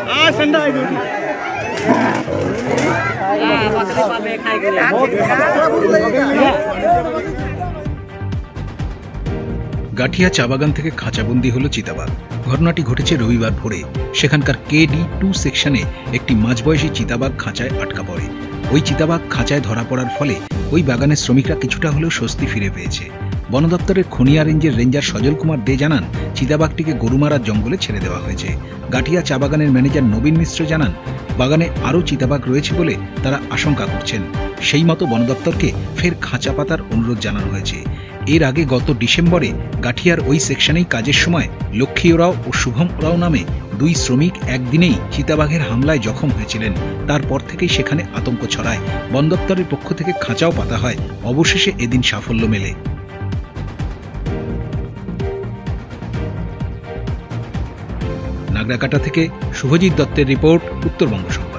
গাঠিয়া চা বাগান থেকে খাঁচাবন্দি হলো চিতাবাঘ। ঘটনাটি ঘটেছে রবিবার ভোরে। সেখানকার KD2 সেকশনে একটি মাঝবয়সী চিতাবাঘ খাঁচায় আটকা পড়ে। ওই চিতাবাঘ খাঁচায় ধরা পড়ার ফলে ওই বাগানের শ্রমিকরা কিছুটা হলেও স্বস্তি ফিরে পেয়েছে। বন দপ্তরের খনিয়া রেঞ্জের রেঞ্জার সজল কুমার দে জানান, চিতাবাঘটিকে গরুমারার জঙ্গলে ছেড়ে দেওয়া হয়েছে। গাঠিয়া চা বাগানের ম্যানেজার নবীন মিশ্র জানান, বাগানে আরও চিতাবাঘ রয়েছে বলে তারা আশঙ্কা করছেন। সেই মতো বন দপ্তরকে ফের খাঁচা পাতার অনুরোধ জানানো হয়েছে। এর আগে গত ডিসেম্বরে গাঠিয়ার ওই সেকশনেই কাজের সময় লক্ষ্মী ওরাও ও শুভম ওরাও নামে দুই শ্রমিক একদিনেই চিতাবাঘের হামলায় জখম হয়েছিলেন। তারপর থেকেই সেখানে আতঙ্ক ছড়ায়। বন দপ্তরের পক্ষ থেকে খাঁচাও পাতা হয়। অবশেষে এদিন সাফল্য মেলে। নাগরাকাটা থেকে শুভজিৎ দত্তের রিপোর্ট, উত্তরবঙ্গ সংবাদ।